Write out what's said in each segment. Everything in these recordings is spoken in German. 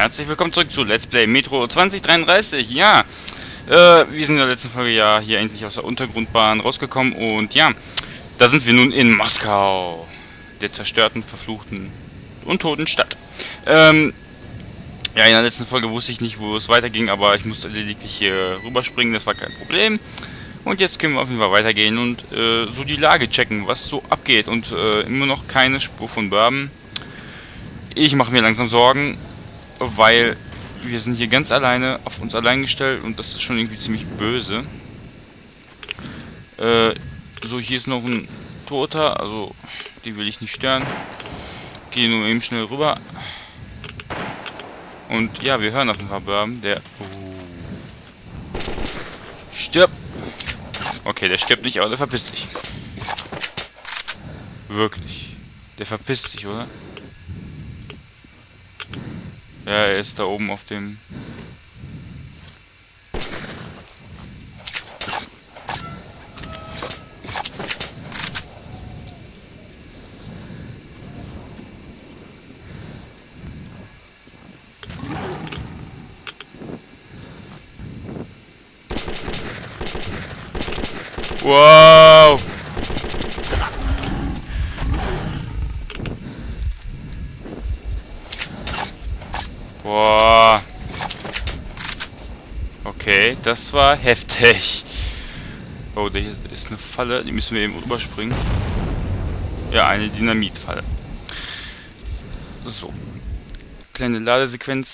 Herzlich willkommen zurück zu Let's Play Metro 2033. Ja, wir sind in der letzten Folge ja hier endlich aus der Untergrundbahn rausgekommen und ja, da sind wir nun in Moskau, der zerstörten, verfluchten und toten Stadt. Ja, in der letzten Folge wusste ich nicht, wo es weiterging, aber ich musste lediglich hier rüberspringen, das war kein Problem. Und jetzt können wir auf jeden Fall weitergehen und so die Lage checken, was so abgeht. Und immer noch keine Spur von Bourbon. Ich mache mir langsam Sorgen, weil wir sind hier ganz alleine, auf uns allein gestellt und das ist schon irgendwie ziemlich böse. So, hier ist noch ein Toter, also die will ich nicht stören. Gehe nur eben schnell rüber. Und ja, wir hören auf jeden Fall Bourbon, der... Stirb! Okay, der stirbt nicht, aber der verpisst sich. Wirklich. Der verpisst sich, oder? Ja, er ist da oben auf dem... Wow! Boah. Okay, das war heftig. Oh, da hier ist eine Falle, die müssen wir eben überspringen. Ja, eine Dynamitfalle. So. Kleine Ladesequenz.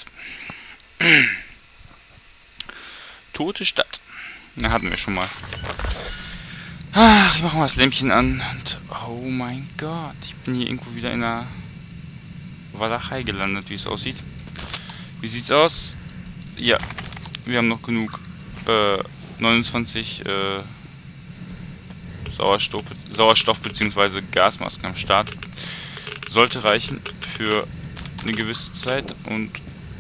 Tote Stadt. Na, hatten wir schon mal. Ach, ich mache mal das Lämpchen an. Und, oh mein Gott, ich bin hier irgendwo wieder in einer Walachei gelandet, wie es aussieht. Wie sieht's aus? Ja, wir haben noch genug 29 Sauerstoff bzw. Gasmasken am Start. Sollte reichen für eine gewisse Zeit und...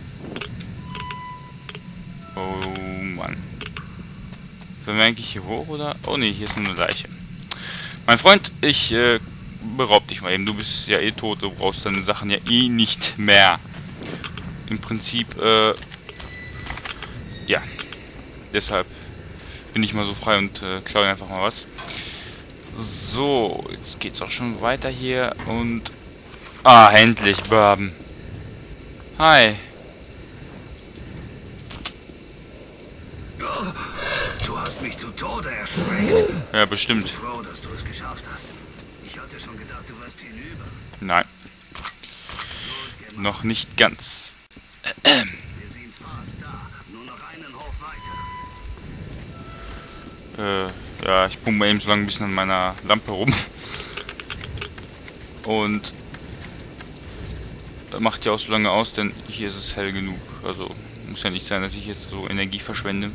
Oh Mann. Sollen wir eigentlich hier hoch, oder? Oh ne, hier ist nur eine Leiche. Mein Freund, ich beraub dich mal eben. Du bist ja eh tot, du brauchst deine Sachen ja eh nicht mehr. Im Prinzip, ja. Deshalb bin ich mal so frei und klaue einfach mal was. So, jetzt geht's auch schon weiter hier und... Ah, endlich, Bourbon. Hi. Du hast mich zu Tode erschreckt. Ja, bestimmt. Ich bin froh, dass du es geschafft hast. Ich hatte schon gedacht, du wirst hinüber. Nein. Noch nicht ganz. Wir sind fast da. Nur noch einen Hof weiter. Ja, ich pumpe mal eben so lange ein bisschen an meiner Lampe rum. Und macht ja auch so lange aus, denn hier ist es hell genug. Also muss ja nicht sein, dass ich jetzt so Energie verschwende.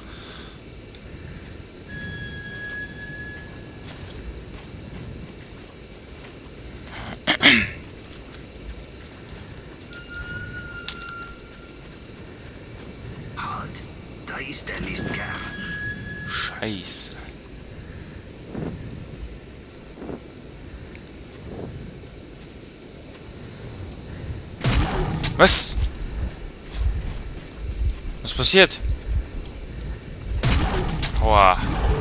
Halt, da ist der Mistkerl. Scheiße. Was? Was passiert? Aua.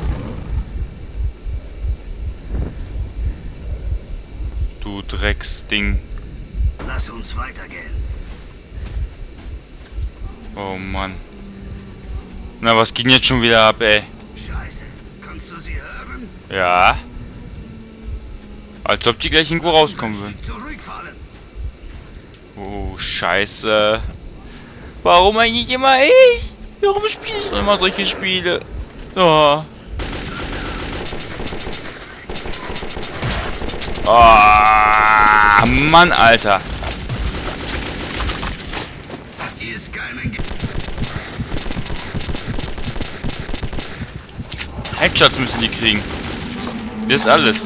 Du Drecksding. Lass uns weitergehen. Oh Mann. Na, was ging jetzt schon wieder ab, ey? Scheiße, kannst du sie hören? Ja. Als ob die gleich irgendwo rauskommen würden. Zurückfallen. Oh, scheiße. Warum eigentlich immer ich? Warum spielst du immer solche Spiele? Oh. Oh, Mann, Alter. Hier ist keinen... Headshots müssen die kriegen. Das ist alles.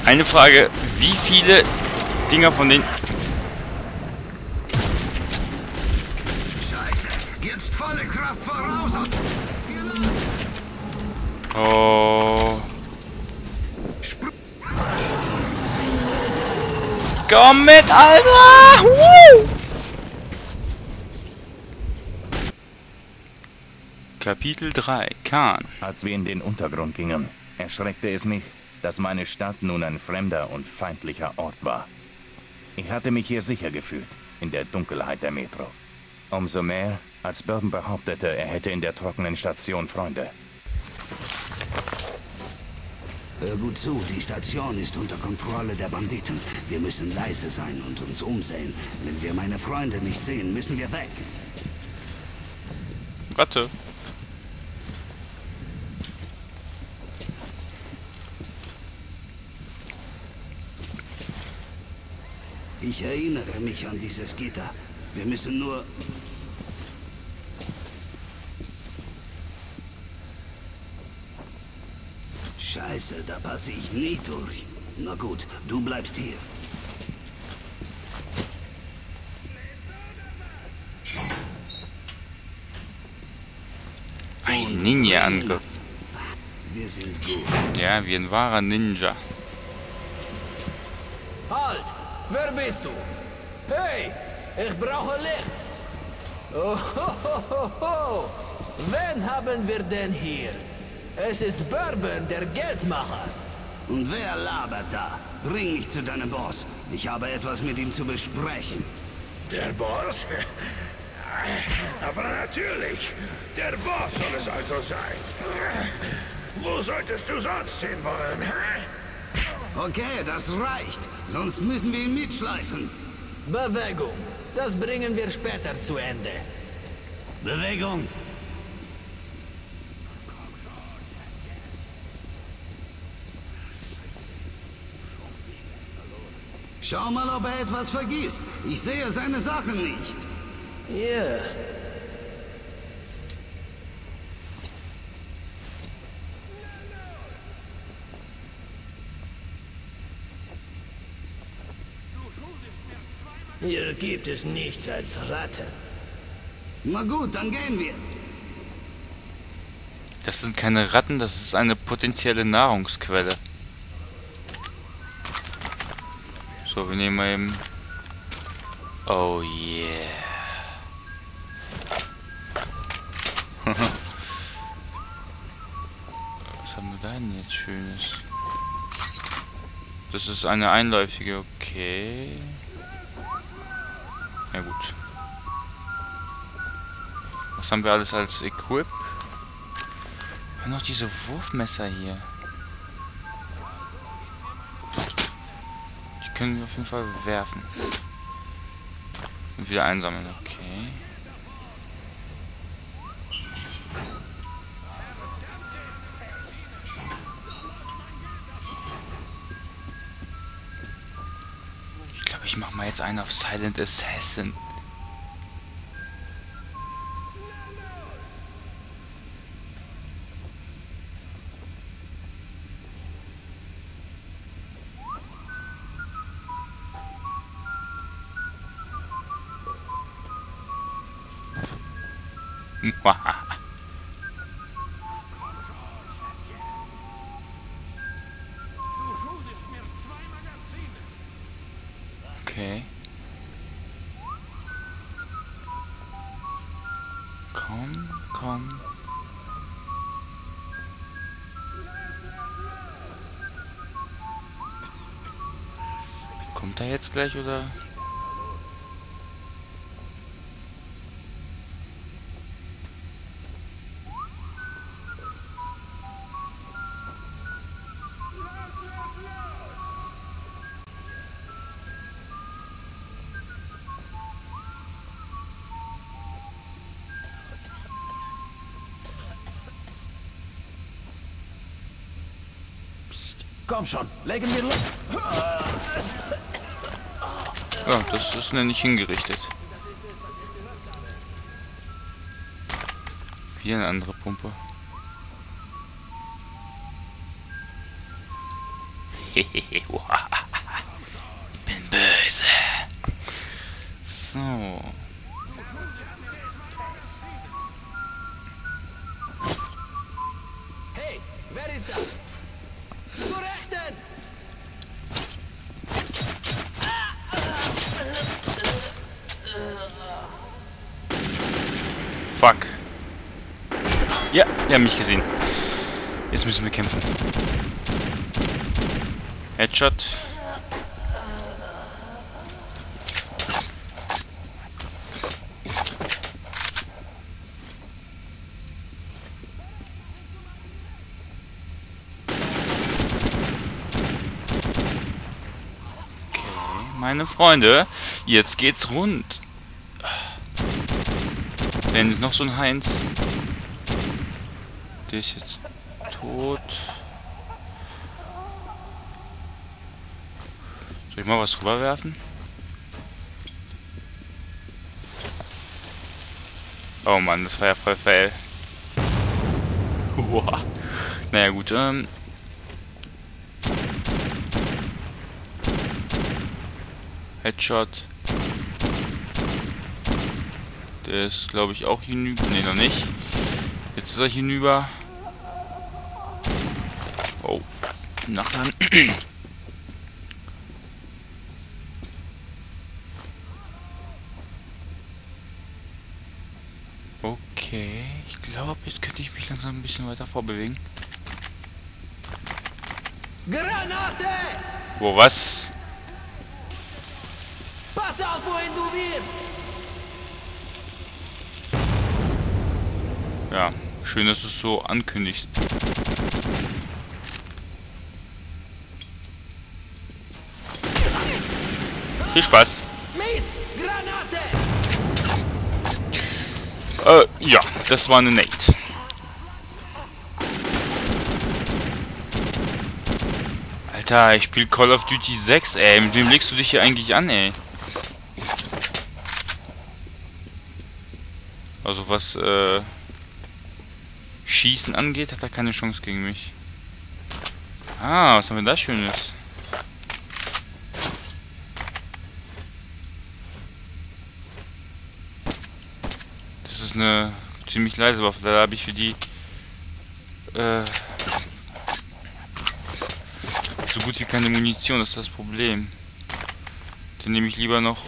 Eine Frage, wie viele Dinger von den... Scheiße, jetzt volle Kraft voraus und... Oh. Komm mit, Alter! Woo! Kapitel 3, Khan. Als wir in den Untergrund gingen, erschreckte es mich, dass meine Stadt nun ein fremder und feindlicher Ort war. Ich hatte mich hier sicher gefühlt, in der Dunkelheit der Metro. Umso mehr, als Bourbon behauptete, er hätte in der trockenen Station Freunde. Hör gut zu, die Station ist unter Kontrolle der Banditen. Wir müssen leise sein und uns umsehen. Wenn wir meine Freunde nicht sehen, müssen wir weg. Ratte. Ich erinnere mich an dieses Gitter. Wir müssen nur... Scheiße, da passe ich nie durch. Na gut, du bleibst hier. Ein Ninja-Angriff. Wir sind gut. Ja, wie ein wahrer Ninja. Halt! Wer bist du? Hey! Ich brauche Licht! Oh, ho, ho, ho, ho. Wen haben wir denn hier? Es ist Bourbon, der Geldmacher. Und wer labert da? Bring mich zu deinem Boss. Ich habe etwas mit ihm zu besprechen. Der Boss? Aber natürlich. Der Boss soll es also sein. Wo solltest du sonst hinwollen? Okay, das reicht. Sonst müssen wir ihn mitschleifen. Bewegung. Das bringen wir später zu Ende. Bewegung. Schau mal, ob er etwas vergisst. Ich sehe seine Sachen nicht. Ja. Hier gibt es nichts als Ratte. Na gut, dann gehen wir. Das sind keine Ratten, das ist eine potenzielle Nahrungsquelle. So, wir nehmen mal eben... Oh yeah. Was haben wir da denn jetzt Schönes? Das ist eine einläufige, okay. Ja gut. Was haben wir alles als Equip? Wir haben noch diese Wurfmesser hier. Die können wir auf jeden Fall werfen. Und wieder einsammeln, okay. Ich glaube, ich mache mal jetzt einen auf Silent Assassin. Okay. Komm, komm. Kommt er jetzt gleich oder? Komm schon, legen wir los. Ja, das ist nämlich hingerichtet. Hier eine andere Pumpe. Bin böse. So. Hey, wer ist das? Zur Rechten! Fuck. Ja, die haben mich gesehen. Jetzt müssen wir kämpfen. Headshot. Okay, meine Freunde, jetzt geht's rund. Wenn ist noch so ein Heinz. Der ist jetzt tot. Soll ich mal was rüberwerfen? Oh Mann, das war ja voll fail. Uah. Naja gut, Headshot. Der ist, glaube ich, auch hinüber. Ne, noch nicht. Jetzt ist er hinüber. Oh. Nachher. Okay. Ich glaube, jetzt könnte ich mich langsam ein bisschen weiter vorbewegen. Granate! Wo, was? Pass auf, wohin du wirfst! Ja, schön, dass du es so ankündigst. Viel Spaß. Mist! Granate! Ja, das war eine Nate. Alter, ich spiele Call of Duty 6, ey. Mit wem legst du dich hier eigentlich an, ey? Also was, Schießen angeht, hat er keine Chance gegen mich. Ah, was haben wir da Schönes? Das ist eine ziemlich leise Waffe. Da habe ich für die so gut wie keine Munition. Das ist das Problem. Dann nehme ich lieber noch.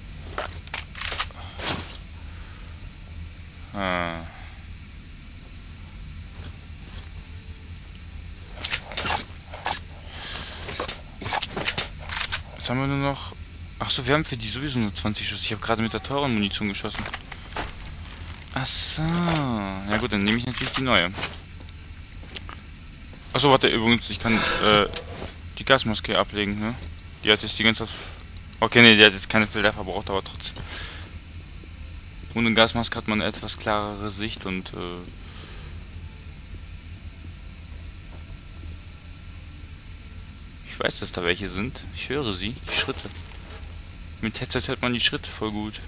Jetzt haben wir nur noch. Achso, wir haben für die sowieso nur 20 Schuss. Ich habe gerade mit der teuren Munition geschossen. Achso. Ja gut, dann nehme ich natürlich die neue. Achso, warte, übrigens, ich kann die Gasmaske ablegen, ne? Die hat jetzt die ganze Zeit. Okay, ne, die hat jetzt keine Filter verbraucht, aber trotzdem. Ohne Gasmaske hat man eine etwas klarere Sicht und ich weiß, dass da welche sind. Ich höre sie, die Schritte. Mit Headset hört man die Schritte voll gut.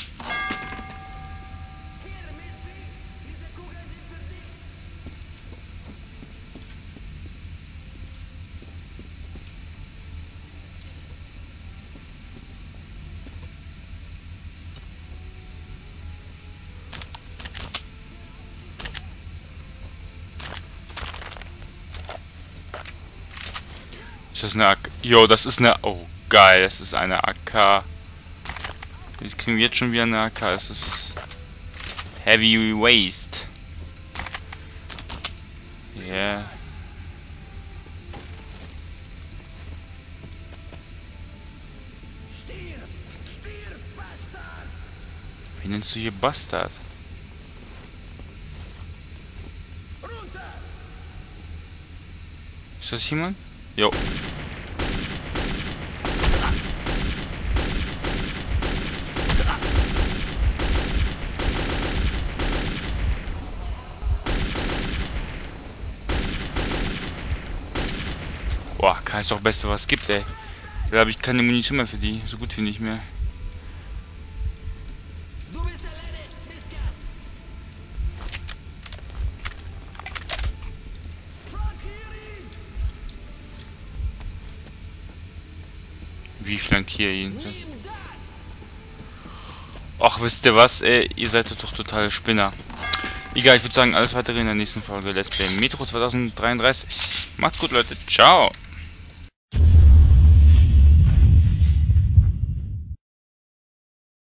Ist das eine AK? Jo, das ist eine... Oh, geil, das ist eine AK. Jetzt kriegen wir jetzt schon wieder eine AK. Es ist... Heavy Waste. Yeah. Wie nennst du hier Bastard? Ist das jemand? Jo. Boah, K ist doch das Beste, was es gibt, ey. Da habe ich keine Munition mehr für die. So gut wie nicht mehr. Wie flankiere ihn? Ach, wisst ihr was, ey, ihr seid doch totale Spinner. Egal, ich würde sagen, alles weitere in der nächsten Folge Let's Play Metro 2033. Macht's gut, Leute. Ciao.